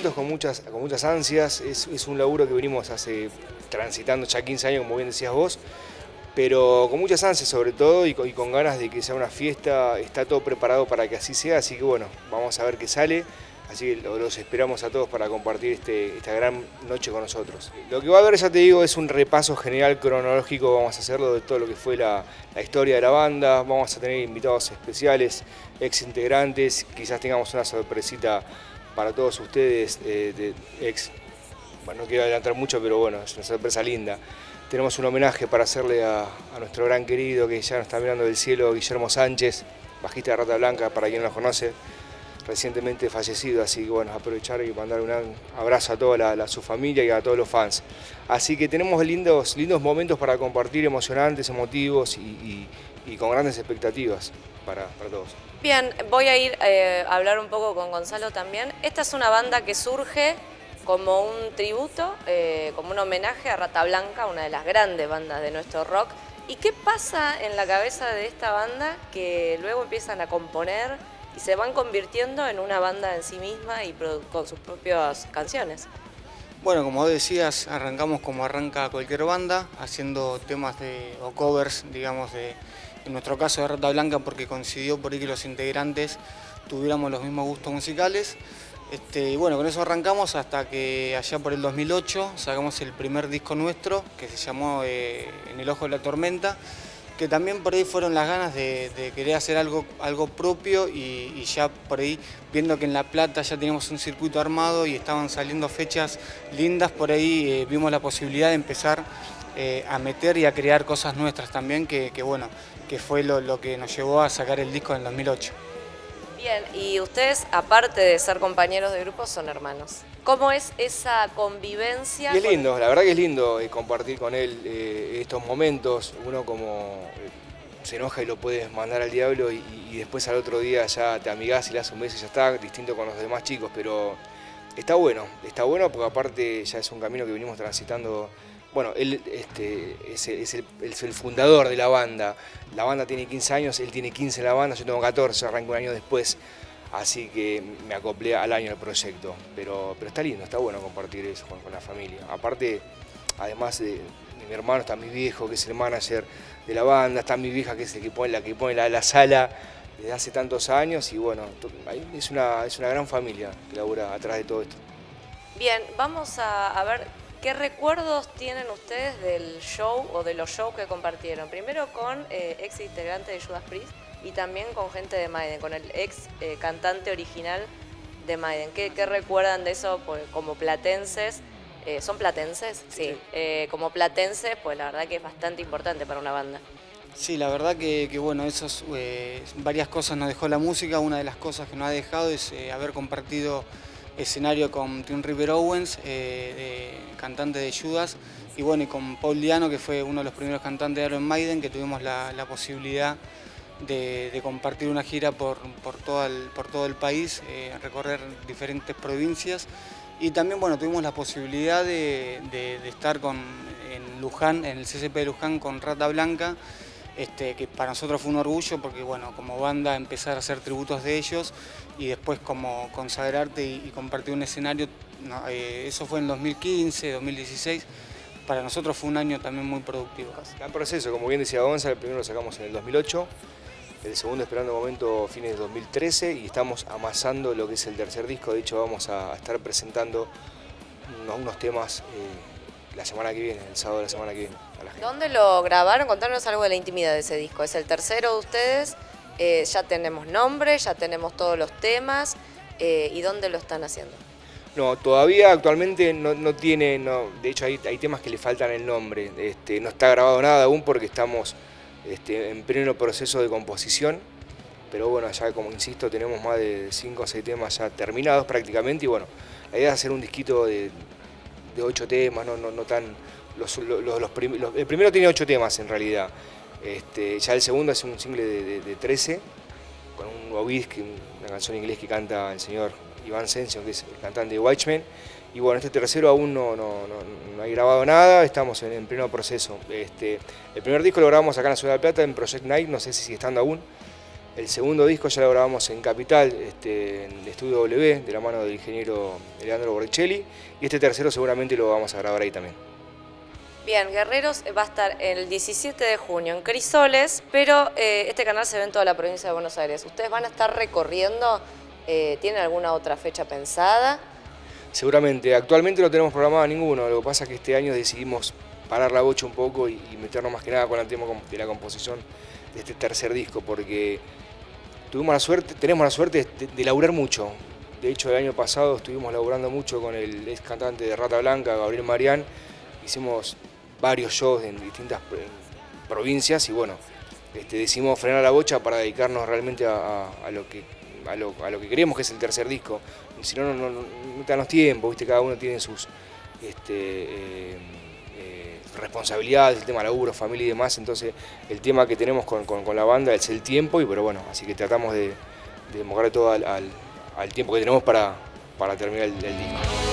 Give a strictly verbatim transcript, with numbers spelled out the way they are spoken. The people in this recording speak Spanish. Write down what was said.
contentos, con muchas, con muchas ansias. Es, es un laburo que venimos hace transitando ya quince años, como bien decías vos, pero con muchas ansias sobre todo y con, y con ganas de que sea una fiesta. Está todo preparado para que así sea, así que bueno, vamos a ver qué sale. Así que los esperamos a todos para compartir este, esta gran noche con nosotros. Lo que va a haber, ya te digo, es un repaso general cronológico. Vamos a hacerlo de todo lo que fue la, la historia de la banda. Vamos a tener invitados especiales, ex integrantes. Quizás tengamos una sorpresita para todos ustedes, eh, de ex. Bueno, no quiero adelantar mucho, pero bueno, es una sorpresa linda. Tenemos un homenaje para hacerle a, a nuestro gran querido que ya nos está mirando del cielo, Guillermo Sánchez, bajista de Rata Blanca, para quien no lo conoce, recientemente fallecido, así que bueno, aprovechar y mandar un abrazo a toda la, la, su familia y a todos los fans. Así que tenemos lindos, lindos momentos para compartir, emocionantes, emotivos y, y, y con grandes expectativas para, para todos. Bien, voy a ir eh, a hablar un poco con Gonzalo también. Esta es una banda que surge como un tributo, eh, como un homenaje a Rata Blanca, una de las grandes bandas de nuestro rock. ¿Y qué pasa en la cabeza de esta banda que luego empiezan a componer y se van convirtiendo en una banda en sí misma y con sus propias canciones? Bueno, como vos decías, arrancamos como arranca cualquier banda, haciendo temas de, o covers, digamos, de, en nuestro caso de Rata Blanca, porque coincidió por ahí que los integrantes tuviéramos los mismos gustos musicales. Este, y bueno, con eso arrancamos hasta que allá por el dos mil ocho sacamos el primer disco nuestro, que se llamó eh, En el ojo de la tormenta, que también por ahí fueron las ganas de, de querer hacer algo, algo propio y, y ya por ahí, viendo que en La Plata ya teníamos un circuito armado y estaban saliendo fechas lindas, por ahí eh, vimos la posibilidad de empezar eh, a meter y a crear cosas nuestras también, que, que bueno, que fue lo, lo que nos llevó a sacar el disco en el dos mil ocho. Bien, y ustedes, aparte de ser compañeros de grupo, son hermanos. ¿Cómo es esa convivencia? Y es lindo, con... la verdad que es lindo eh, compartir con él eh, estos momentos. Uno como eh, se enoja y lo puedes mandar al diablo y, y después al otro día ya te amigás y le das un beso y ya está, distinto con los demás chicos, pero está bueno, está bueno porque aparte ya es un camino que venimos transitando. Bueno, él este, es, es, el, es el fundador de la banda. La banda tiene quince años, él tiene quince en la banda, yo tengo catorce, arranco un año después. Así que me acoplé al año del proyecto. Pero, pero está lindo, está bueno compartir eso con, con la familia. Aparte, además de, de mi hermano, está mi viejo, que es el manager de la banda, está mi vieja, que es el que pone, la que pone la, la sala desde hace tantos años. Y bueno, es una, es una gran familia que labura atrás de todo esto. Bien, vamos a, a ver... ¿Qué recuerdos tienen ustedes del show o de los shows que compartieron? Primero con eh, ex integrante de Judas Priest y también con gente de Maiden, con el ex eh, cantante original de Maiden. ¿Qué, qué recuerdan de eso pues, como platenses? Eh, ¿Son platenses? Sí. sí. Eh, como platenses, pues la verdad que es bastante importante para una banda. Sí, la verdad que, que bueno, esos, eh, varias cosas nos dejó la música. Una de las cosas que nos ha dejado es eh, haber compartido escenario con Tim River Owens, eh, de, cantante de Judas, y bueno, y con Paul Diano, que fue uno de los primeros cantantes de Iron Maiden, que tuvimos la, la posibilidad de, de compartir una gira por, por, todo, el, por todo el país, eh, recorrer diferentes provincias, y también bueno, tuvimos la posibilidad de, de, de estar con, en Luján, en el C C P de Luján con Rata Blanca, Este, que para nosotros fue un orgullo porque bueno, como banda empezar a hacer tributos de ellos y después como consagrarte y, y compartir un escenario, no, eh, eso fue en dos mil quince, dos mil dieciséis, para nosotros fue un año también muy productivo. Está en proceso, como bien decía Gonzalo, el primero lo sacamos en el dos mil ocho, el segundo esperando momento fines de dos mil trece y estamos amasando lo que es el tercer disco. De hecho vamos a estar presentando unos, unos temas eh, la semana que viene, el sábado de la semana que viene. ¿Dónde lo grabaron? Contanos algo de la intimidad de ese disco. Es el tercero de ustedes, eh, ya tenemos nombre, ya tenemos todos los temas, eh, ¿y dónde lo están haciendo? No, todavía actualmente no, no tiene, no, de hecho hay, hay temas que le faltan el nombre, este, no está grabado nada aún porque estamos este, en pleno proceso de composición, pero bueno, ya como insisto tenemos más de cinco o seis temas ya terminados prácticamente y bueno, la idea es hacer un disquito de, de ocho temas, no, no, no tan... Los, los, los prim, los, el primero tiene ocho temas en realidad, este, ya el segundo es un single de, de, de trece, con un Obis, una canción en inglés que canta el señor Iván Sension, que es el cantante de Watchmen, y bueno, este tercero aún no, no, no, no hay grabado nada, estamos en, en pleno proceso. Este, el primer disco lo grabamos acá en la Ciudad de La Plata, en Project Night, no sé si sigue estando aún, El segundo disco ya lo grabamos en Capital, este, en el Estudio W, de la mano del ingeniero Leandro Borricelli, y este tercero seguramente lo vamos a grabar ahí también. Bien, Guerreros va a estar el diecisiete de junio en Crisoles, pero eh, este canal se ve en toda la provincia de Buenos Aires. ¿Ustedes van a estar recorriendo? Eh, ¿Tienen alguna otra fecha pensada? Seguramente, actualmente no tenemos programado ninguno, lo que pasa es que este año decidimos parar la bocha un poco y, y meternos más que nada con el tema de la composición de este tercer disco, porque tuvimos la suerte, tenemos la suerte de, de laburar mucho. De hecho, el año pasado estuvimos laburando mucho con el ex cantante de Rata Blanca, Gabriel Marián. Hicimos varios shows en distintas provincias y bueno, este, decidimos frenar la bocha para dedicarnos realmente a, a, a, lo que, a, lo, a lo que queremos, que es el tercer disco. Y si no, no, no, no, no te dan los tiempos, ¿viste? Cada uno tiene sus este, eh, eh, responsabilidades, el tema laburo, familia y demás. Entonces, el tema que tenemos con, con, con la banda es el tiempo, y pero bueno, así que tratamos de, de demostrar todo al, al, al tiempo que tenemos para, para terminar el, el disco.